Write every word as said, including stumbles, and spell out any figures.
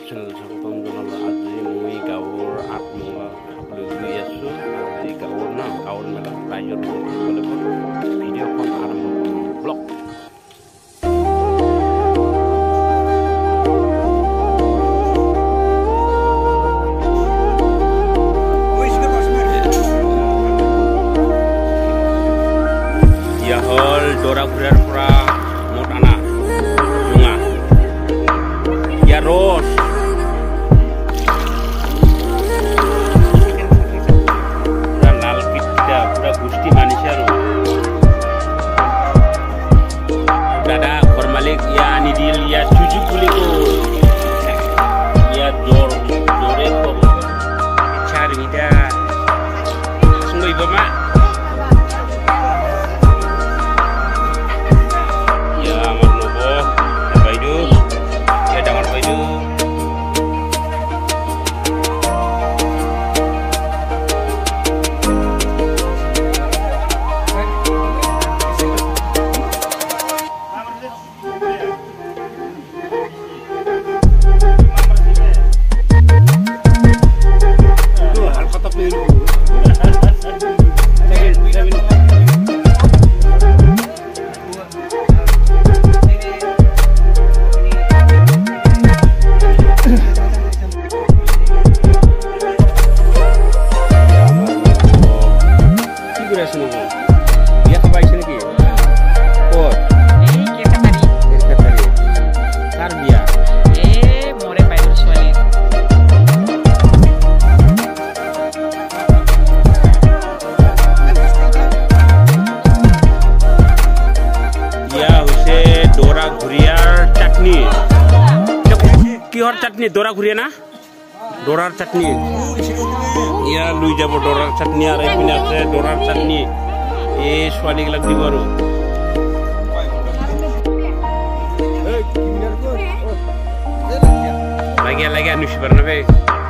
YouTube channel স্বাগতম জনালো। আজি মই গাঁৱৰ আঠমঙলা খাবলৈ গৈ আছো। আজি গাঁৱৰ না গাঁৱৰ মেলা ৰাইজৰ ভিডিঅ'খন আৰম্ভ কৰোঁ। ব্লগ ইয়া হ'ল দৰাঘুৰাৰ পৰা মত আনা জোঙা ইয়া ৰস পুৰা লাল পিঠা পুৰা গোষ্ঠী মানিছে আৰু দাদা ঘৰ মালিক ইয়া আনি দিল ইয়া সুযোগ বুলি কয় ইয়া জ্বৰ জ্বৰে কব চাৰ মিটা চুইব মা কিহৰ চাটনি দৰা ঘুরিয়া না দৰাৰ চাটনি ইয়া লুই যাব দৰাৰ চাটনি আর এইপিনে আছে দৰাৰ চাটনি এই ছোৱালীগিলাক দিব আৰু লাগিয়া লাগিয়া নুচিবাৰ নাবে